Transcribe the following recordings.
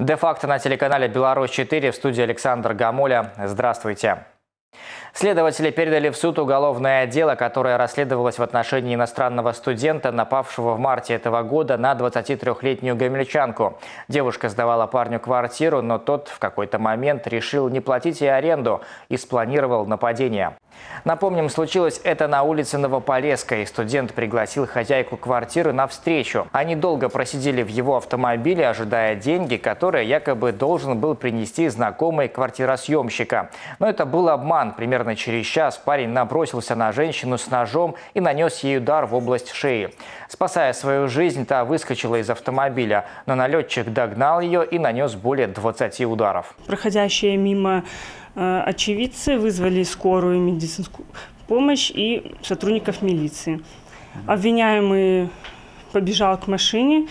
Де-факто на телеканале «Беларусь-4», в студии Александр Гамоля. Здравствуйте. Следователи передали в суд уголовное дело, которое расследовалось в отношении иностранного студента, напавшего в марте этого года на 23-летнюю гомельчанку. Девушка сдавала парню квартиру, но тот в какой-то момент решил не платить ей аренду и спланировал нападение. Напомним, случилось это на улице Новополесской. Студент пригласил хозяйку квартиры на встречу. Они долго просидели в его автомобиле, ожидая деньги, которые якобы должен был принести знакомый квартиросъемщика. Но это был обман. Примерно через час парень набросился на женщину с ножом и нанес ей удар в область шеи. Спасая свою жизнь, та выскочила из автомобиля, но налетчик догнал ее и нанес более 20 ударов. Проходящие мимо очевидцы вызвали скорую медицинскую помощь и сотрудников милиции. Обвиняемый побежал к машине,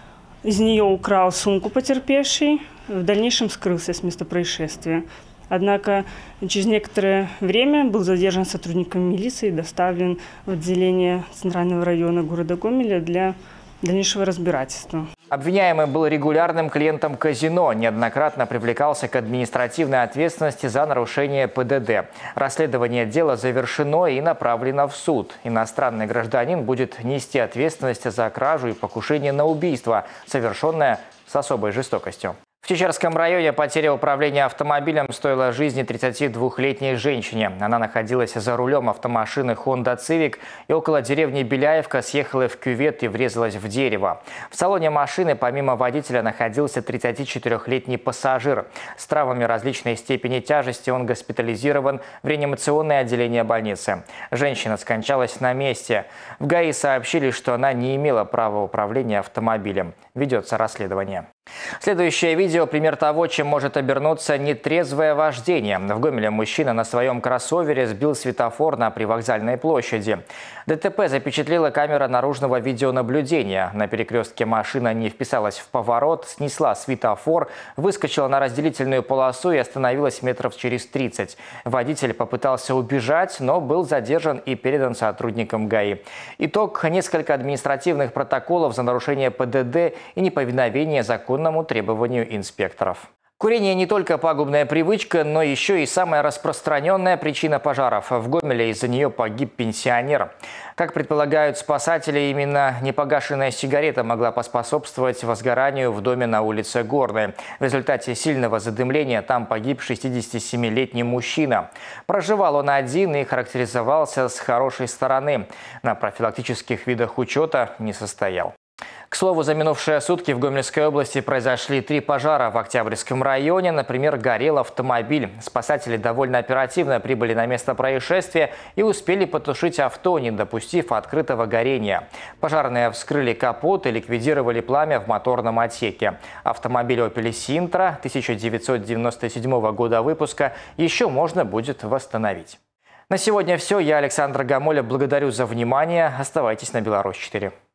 из нее украл сумку потерпевшей, в дальнейшем скрылся с места происшествия. Однако через некоторое время был задержан сотрудником милиции и доставлен в отделение Центрального района города Гомеля для дальнейшего разбирательства. Обвиняемый был регулярным клиентом казино, неоднократно привлекался к административной ответственности за нарушение ПДД. Расследование дела завершено и направлено в суд. Иностранный гражданин будет нести ответственность за кражу и покушение на убийство, совершенное с особой жестокостью. В Чечерском районе потеря управления автомобилем стоила жизни 32-летней женщине. Она находилась за рулем автомашины Honda Civic и около деревни Беляевка съехала в кювет и врезалась в дерево. В салоне машины помимо водителя находился 34-летний пассажир. С травмами различной степени тяжести он госпитализирован в реанимационное отделение больницы. Женщина скончалась на месте. В ГАИ сообщили, что она не имела права управления автомобилем. Ведется расследование. Следующее видео – пример того, чем может обернуться нетрезвое вождение. В Гомеле мужчина на своем кроссовере сбил светофор на Привокзальной площади. ДТП запечатлела камера наружного видеонаблюдения. На перекрестке машина не вписалась в поворот, снесла светофор, выскочила на разделительную полосу и остановилась метров через 30. Водитель попытался убежать, но был задержан и передан сотрудникам ГАИ. Итог – несколько административных протоколов за нарушение ПДД и неповиновение законному требованию инспекторов. Курение не только пагубная привычка, но еще и самая распространенная причина пожаров. В Гомеле из-за нее погиб пенсионер. Как предполагают спасатели, именно непогашенная сигарета могла поспособствовать возгоранию в доме на улице Горной. В результате сильного задымления там погиб 67-летний мужчина. Проживал он один и характеризовался с хорошей стороны. На профилактических видах учета не состоял. К слову, за минувшие сутки в Гомельской области произошли 3 пожара. В Октябрьском районе, например, горел автомобиль. Спасатели довольно оперативно прибыли на место происшествия и успели потушить авто, не допустив открытого горения. Пожарные вскрыли капот и ликвидировали пламя в моторном отсеке. Автомобиль Opel Sintra 1997 года выпуска еще можно будет восстановить. На сегодня все. Я, Александр Гамоля, благодарю за внимание. Оставайтесь на Беларусь-4.